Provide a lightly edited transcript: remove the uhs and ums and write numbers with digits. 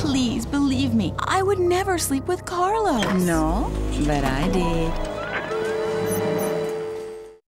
Please believe me, I would never sleep with Carlos. No, but I did.